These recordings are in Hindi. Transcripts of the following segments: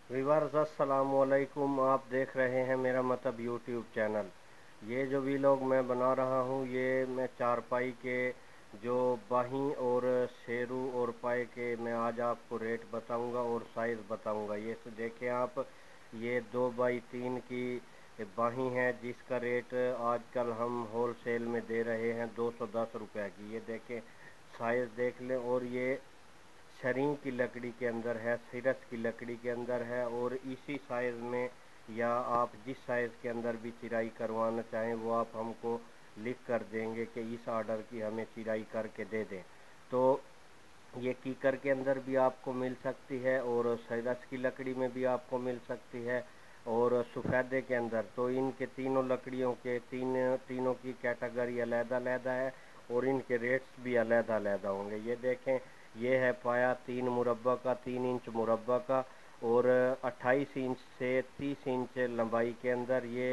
व्यूअर्स अस्सलाम वालेकुम। आप देख रहे हैं मेरा मतलब यूट्यूब चैनल। ये जो वीलॉग मैं बना रहा हूँ ये मैं चारपाई के जो बाहीं और शेरू और पाए के मैं आज आपको रेट बताऊंगा और साइज़ बताऊंगा। ये देखें आप, ये 2x3 की बाहीं है जिसका रेट आजकल हम होल सेल में दे रहे हैं 210 रुपये की। ये देखें, साइज़ देख लें। और ये छरीं की लकड़ी के अंदर है, सिरस की लकड़ी के अंदर है। और इसी साइज़ में या आप जिस साइज़ के अंदर भी चिराई करवाना चाहें वो आप हमको लिख कर देंगे कि इस ऑर्डर की हमें चिराई करके दे दें। तो ये कीकर के अंदर भी आपको मिल सकती है और सिरस की लकड़ी में भी आपको मिल सकती है और सफ़ेदे के अंदर। तो इनके तीनों लकड़ियों के तीनों की कैटेगरी अलग-अलग है और इनके रेट्स भी अलग-अलग होंगे। ये देखें, ये है पाया 3 मुरब्बा का, 3 इंच मुरब्बा का और 28 इंच से 30 इंच लंबाई के अंदर। ये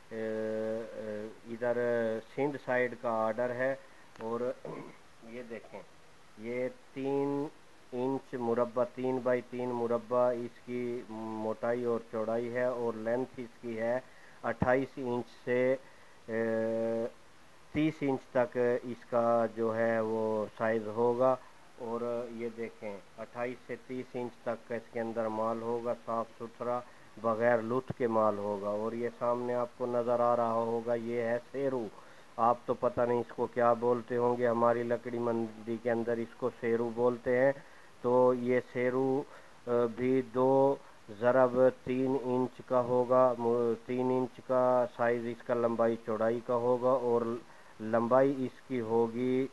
इधर सिंध साइड का ऑर्डर है। और ये देखें, ये 3 इंच मुरब्बा, 3x3 मुरब्बा इसकी मोटाई और चौड़ाई है और लेंथ इसकी है 28 इंच से 30 इंच तक इसका जो है वो साइज़ होगा। और ये देखें, 28 से 30 इंच तक का इसके अंदर माल होगा, साफ़ सुथरा बग़ैर लुत्फ़ के माल होगा। और ये सामने आपको नज़र आ रहा होगा, ये है शेरू। आप तो पता नहीं इसको क्या बोलते होंगे, हमारी लकड़ी मंडी के अंदर इसको शेरू बोलते हैं। तो ये शेरू भी 2 ज़रब 3 इंच का होगा। 3 इंच का साइज़ इसका लंबाई चौड़ाई का होगा और लंबाई इसकी होगी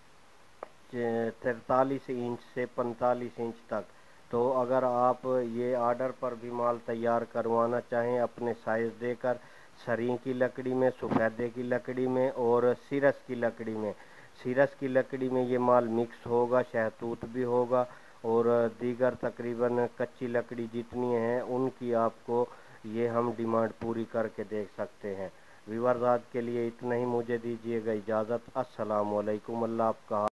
43 इंच से 45 इंच तक। तो अगर आप ये ऑर्डर पर भी माल तैयार करवाना चाहें अपने साइज़ देकर, सरी की लकड़ी में, सफ़ेदे की लकड़ी में और सिरस की लकड़ी में। सिरस की लकड़ी में ये माल मिक्स होगा, शहतूत भी होगा और दीगर तकरीबन कच्ची लकड़ी जितनी हैं उनकी आपको ये हम डिमांड पूरी करके दे सकते हैं। व्यूअर्स आज के लिए इतना ही, मुझे दीजिएगा इजाज़त। अस्सलाम वालेकुम। अल्लाह आपका